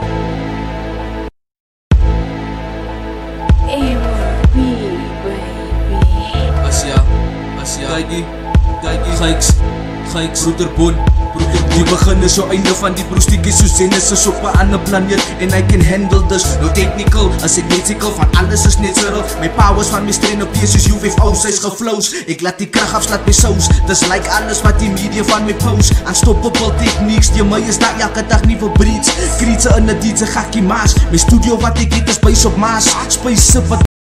Gakes, broederboon. Die begin is so einde van die broestiekies soos Zennis is op 'n ander planeet. En I can handle this, no technical. As ek net sikkel van alles is net zero. My powers van my strain op hier soos UFO's, hy's geflows. Ek laat die krag afslaat my sous. Dis like alles wat die media van my post. Unstoppable techniques, die my is daar elke dag nie verbreeds. Krietse in 'n DJ gakkie maas. My studio wat ek het is base op maas. Space wat